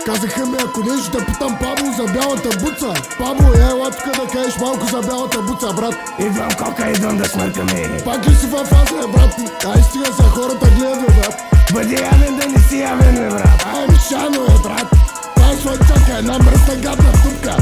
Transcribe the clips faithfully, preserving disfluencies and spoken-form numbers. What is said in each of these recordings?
Казаха ми, ако нещо да питам Пабло за бялата буца. Пабло, е, ела тука да кажеш малко за бялата буца, брат. Идвам, кока, идвам да смъркаме. Пак ли си във фаза, брат? Ай, стига за хората гледат, бе, брат. Бъди явен да не си явен, бе, брат. Ай, мишано е, брат. Ай, свой чака, една мръсна гадна тупка.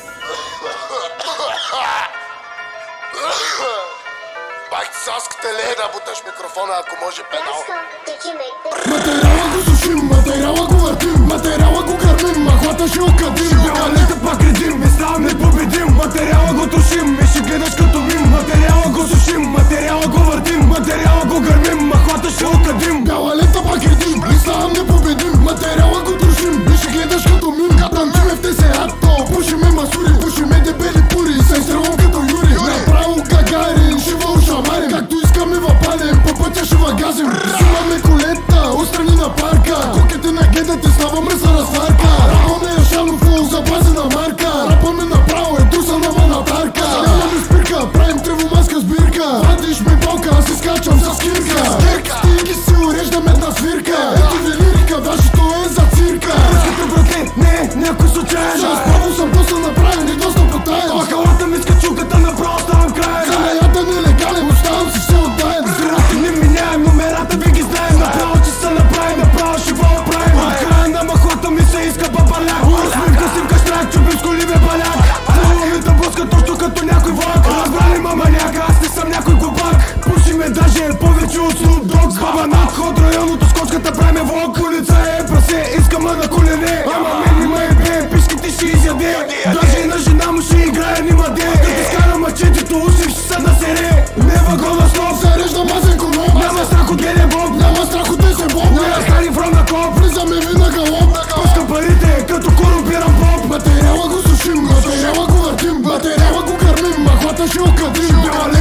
Бах ти саскате ле да буташ микрофона, ако може педал. Материала го сушим, материала го въртим, материала го кърмим, махлата ще окадим. Белалета пак редим, ми ставам непобедим. Материала го тушим, ми ще гледаш като мим. Материала го сушим, материала го въртим, материала го гърмим, махлата ще окадим. Белалета пак редим, ми ставам непобедим, материала го тушим, ми ще гледаш като мим. Катанчиме в тесеато, пушиме масури, пушиме дебели пури, се изтръвам като Юри. Направо гагарин, ще вълшамарим, както искаме въпалим, по пътя ще въгазим. Сумаме колета, отстрани на парка, куките на гедата става мръсна сварка. Рапаме я шанофул, запазена марка, рапаме направо е трусана манатарка. Нямаме спирка, правим тревомаска сбирка, вадиш ми болка, аз изкачам с кирка. Стиги си уреждаме една свирка, ето ви лирика, вашето е за цирка. Пръскате, брате, не, някой случайно. Аз първо съм доста направен и доста потаен. Махалата ми ска чуката, направо ставам край. Занаята нелегален, оставам си все отдаен. Зирати не миняем, номерата ви ги знаем. Направо че се направи, направо ще го оправим. От края на махлата ми се иска бабаляк. Усмивка си в каштрак, чупим с коли бе баляк. Целувамите блъска точно като някой влак. Разбрали маманяка, аз не съм някой глупак. Пушиме даже повече от Snoop Dogg. Баба над ход районото с кочката правиме влог. Улица е прасе, искаме на колене. Ама мен има и бе, пишките ще изяде. Даже и на жена му ще играе, нима де. Да ти скара мачетето, усив ще се насере. Не вагона слов, Зарежда мазен коноп, няма страх от гене боб. няма страх от десен боб. Не разкани в на коп. Влизаме ви на галоп. Пъска парите, като корумпиран поп. Материала го сушим, материала го въртим, материала го кърмим, махлата ще окадим.